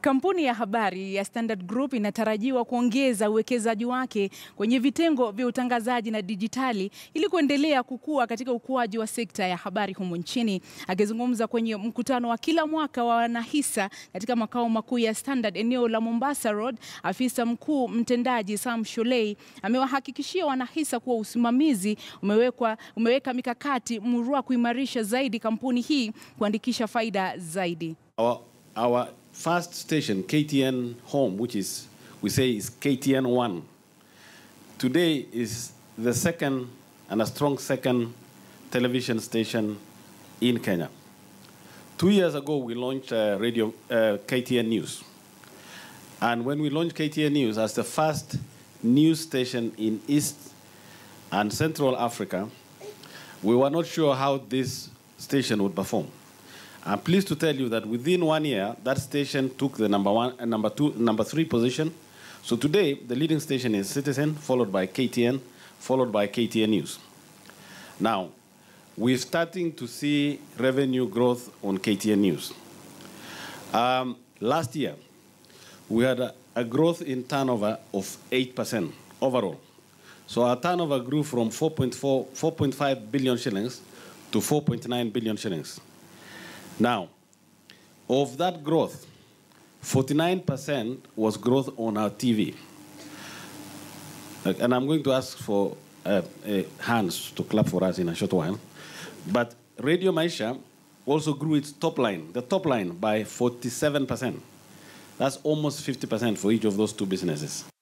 Kampuni ya habari ya Standard Group inatarajiwa kuongeza uwekezaji wake kwenye vitengo vya utangazaji na dijitali ili kuendelea kukua katika ukuaji wa sekta ya habari humu nchini. Akizungumza kwenye mkutano wa kila mwaka wa wanahisa katika makao makuu ya Standard eneo la Mombasa Road, afisa mkuu mtendaji Sam Shulei amewahakikishia wanahisa kuwa usimamizi umeweka mikakati murua kuimarisha zaidi kampuni hii kuandikisha faida zaidi. Our first station, KTN Home, which is, we say is KTN 1, today is the second and a strong second television station in Kenya. 2 years ago, we launched KTN News. And when we launched KTN News as the first news station in East and Central Africa, we were not sure how this station would perform. I'm pleased to tell you that within 1 year, that station took the number 1 and number 3 position. So today, the leading station is Citizen, followed by KTN, followed by KTN News. Now, we're starting to see revenue growth on KTN News. Last year, we had a growth in turnover of 8% overall. So our turnover grew from 4.5 billion shillings to 4.9 billion shillings. Now, of that growth, 49% was growth on our TV. And I'm going to ask for hands to clap for us in a short while. But Radio Maisha also grew its top line, the top line, by 47%. That's almost 50% for each of those two businesses.